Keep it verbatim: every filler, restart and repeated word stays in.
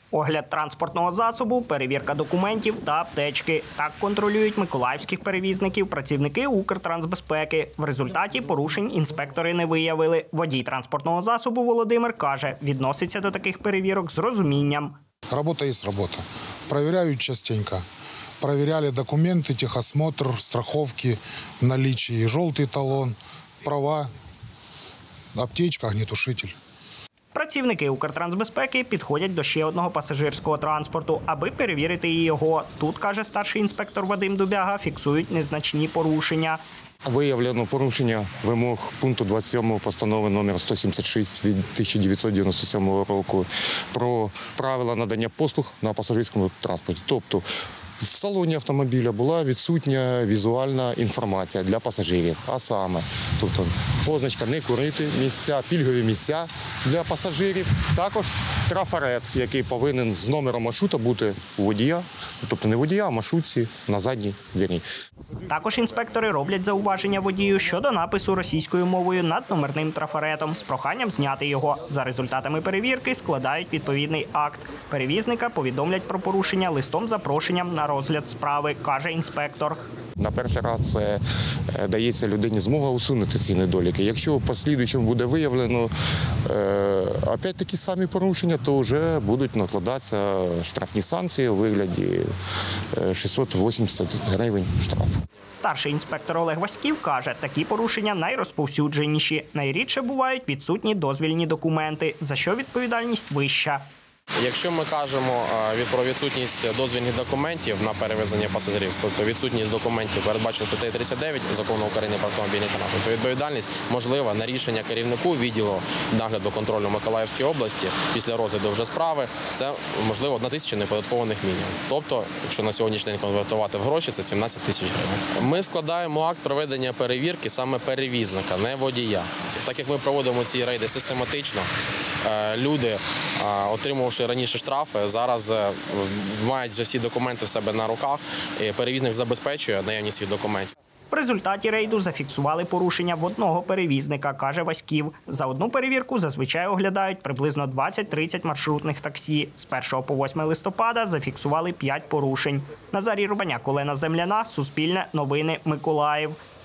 Огляд транспортного засобу, перевірка документів та аптечки. Так контролюють миколаївських перевізників працівники Укртрансбезпеки. В результаті порушень інспектори не виявили. Водій транспортного засобу Володимир каже, відноситься до таких перевірок з розумінням. Робота є робота. Перевіряють частенько. Перевіряли документи, техосмотр, страховки, наличие, жовтий талон, права, аптечка, огнетушитель. Працівники Укртрансбезпеки підходять до ще одного пасажирського транспорту, аби перевірити і його. Тут, каже старший інспектор Вадим Дубяга, фіксують незначні порушення. Виявлено порушення вимог пункту двадцять сьомого постанови номер сто сімдесят шість від тисяча дев'ятсот дев'яносто сьомого року про правила надання послуг на пасажирському транспорті. Тобто в салоні автомобіля була відсутня візуальна інформація для пасажирів, а саме, тобто позначка «Не курити», місця, пільгові місця для пасажирів, також трафарет, який повинен з номером маршрута бути у водія, тобто не водія, а маршрутці на задній двері. Також інспектори роблять зауваження водію щодо напису російською мовою над номерним трафаретом з проханням зняти його. За результатами перевірки складають відповідний акт. Перевізника повідомлять про порушення листом запрошенням на розгляд справи, каже інспектор. На перший раз це дається людині змога усунути ці недоліки. Якщо в послідуючому буде виявлено опять такі самі порушення, то вже будуть накладатися штрафні санкції у вигляді шістсот вісімдесят гривень штрафу. Старший інспектор Олег Васьків каже, такі порушення найрозповсюдженіші. Найрідше бувають відсутні дозвільні документи, за що відповідальність вища. Якщо ми кажемо про відсутність дозвільних документів на перевезення пасажирів, тобто відсутність документів передбачено статтею тридцять дев'ять Закону України про автомобільний транспорт, то відповідальність можлива на рішення керівнику відділу нагляду контролю Миколаївської області після розгляду вже справи, це можливо одна тисяча неподаткованих мінімум. Тобто, якщо на сьогоднішній день конвертувати в гроші, це сімнадцять тисяч гривень. Ми складаємо акт проведення перевірки саме перевізника, не водія. Так як ми проводимо ці рейди систематично, люди, отримувавши раніше штрафи, зараз мають вже всі документи в себе на руках, і перевізник забезпечує наявність цих документів. В результаті рейду зафіксували порушення в одного перевізника, каже Васьків. За одну перевірку зазвичай оглядають приблизно двадцять-тридцять маршрутних таксі. З першого по восьме листопада зафіксували п'ять порушень. Назарій Рубаняк, Олена Земляна, Суспільне, Новини, Миколаїв.